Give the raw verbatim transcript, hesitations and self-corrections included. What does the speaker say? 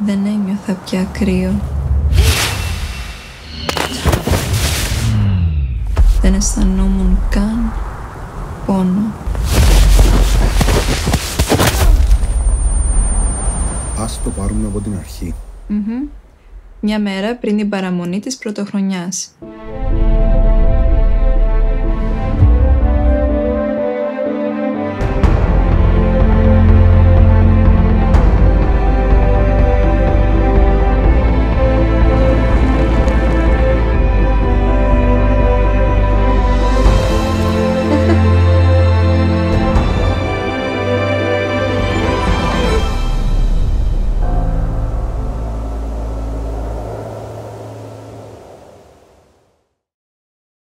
Δεν ένιωθα πια κρύο. Δεν αισθανόμουν καν πόνο. Ας το πάρουμε από την αρχή. Mm-hmm. Μια μέρα πριν την παραμονή της πρωτοχρονιάς.